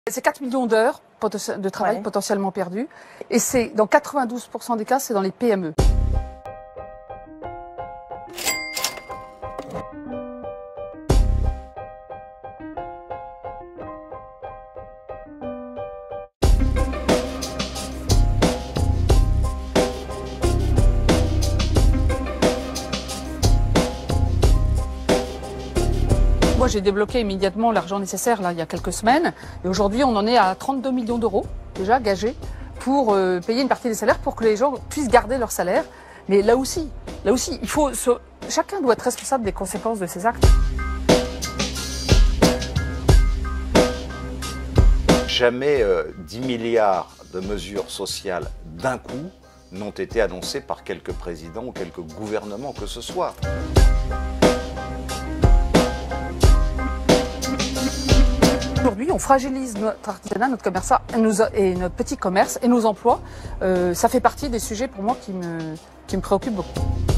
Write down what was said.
C'est 4 millions d'heures de travail potentiellement perdues. Et c'est dans 92% des cas, c'est dans les PME. Moi, j'ai débloqué immédiatement l'argent nécessaire là, il y a quelques semaines. Et aujourd'hui, on en est à 32 millions d'euros déjà gagés pour payer une partie des salaires pour que les gens puissent garder leur salaire. Mais là aussi, chacun doit être responsable des conséquences de ses actes. Jamais 10 milliards de mesures sociales d'un coup n'ont été annoncées par quelques présidents ou quelques gouvernements que ce soit. Aujourd'hui, on fragilise notre artisanat, notre commerce et notre petit commerce et nos emplois. Ça fait partie des sujets pour moi qui me préoccupent beaucoup.